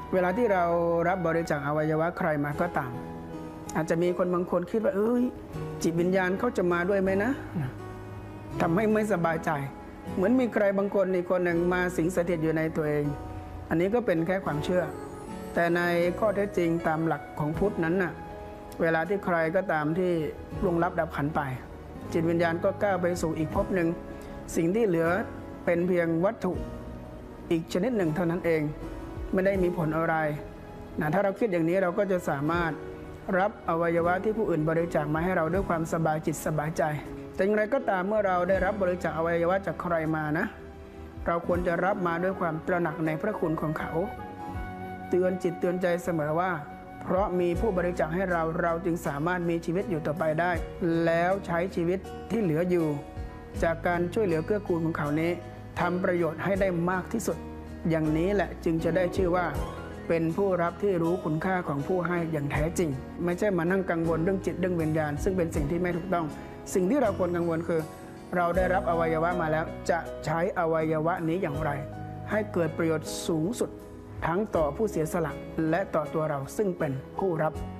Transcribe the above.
เวลาที่เรารับบริจาคอวัยวะใครมาก็ตามอาจจะมีคนบางคนคิดว่าจิตวิญญาณเขาจะมาด้วยไหมนะทำให้ไม่สบายใจเหมือนมีใครบางคนอีกคนหนึ่งมาสิงสถิตอยู่ในตัวเองอันนี้ก็เป็นแค่ความเชื่อแต่ในข้อเท็จจริงตามหลักของพุทธนั้นน่ะเวลาที่ใครก็ตามที่ล่วงลับดับขันไปจิตวิญญาณก็ก้าวไปสู่อีกภพหนึ่งสิ่งที่เหลือเป็นเพียงวัตถุอีกชนิดหนึ่งเท่านั้นเองไม่ได้มีผลอะไรนะถ้าเราคิดอย่างนี้เราก็จะสามารถรับอวัยวะที่ผู้อื่นบริจาคมาให้เราด้วยความสบายจิตสบายใจแต่อย่างไรก็ตามเมื่อเราได้รับบริจาคอวัยวะจากใครมานะเราควรจะรับมาด้วยความตระหนักในพระคุณของเขาเตือนจิตเตือนใจเสมอว่าเพราะมีผู้บริจาคให้เราจึงสามารถมีชีวิตอยู่ต่อไปได้แล้วใช้ชีวิตที่เหลืออยู่จากการช่วยเหลือเกื้อกูลของเขานี้ทำประโยชน์ให้ได้มากที่สุดอย่างนี้แหละจึงจะได้ชื่อว่าเป็นผู้รับที่รู้คุณค่าของผู้ให้อย่างแท้จริงไม่ใช่มานั่งกังวลเรื่องจิตเรื่องวิญญาณซึ่งเป็นสิ่งที่ไม่ถูกต้องสิ่งที่เราควรกังวลคือเราได้รับอวัยวะมาแล้วจะใช้อวัยวะนี้อย่างไรให้เกิดประโยชน์สูงสุดทั้งต่อผู้เสียสละและต่อตัวเราซึ่งเป็นผู้รับ